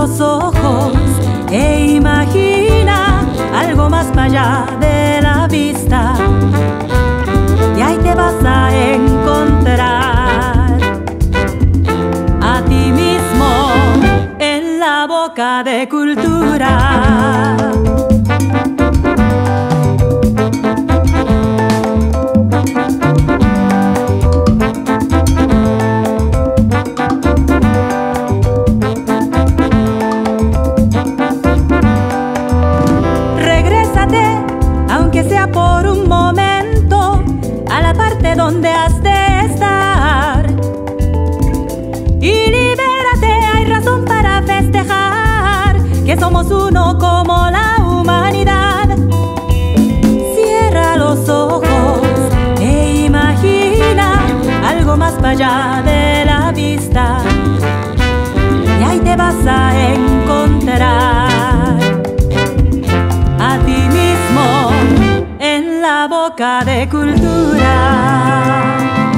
los ojos e imagina algo más para allá de la vista, y ahí te vas a encontrar a ti mismo en la boca de cultura. Aunque sea por un momento, a la parte donde has de estar, y libérate, hay razón para festejar que somos uno como la humanidad. Cierra los ojos e imagina algo más para allá de la vista, y ahí te vas a encontrar a ti mismo en la boca de cultura.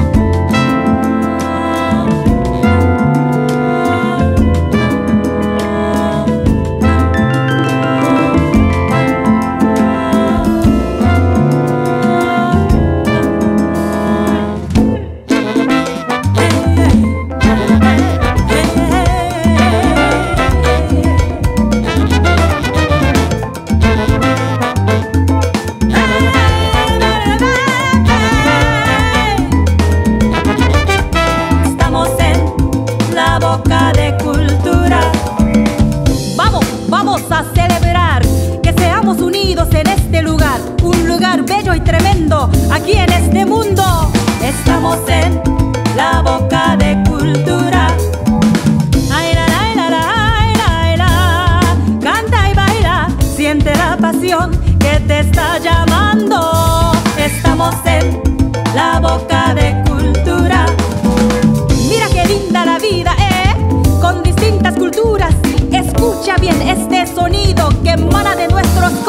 Vamos a celebrar que seamos unidos en este lugar, un lugar bello y tremendo aquí en este mundo. Estamos en la boca de cultura. Ay, la, la, la, la, la, la. Canta y baila, siente la pasión que te está llamando. Estamos en la boca de cultura. Mira qué linda la vida, con distintas culturas. Escucha bien este sonido que emana de nuestros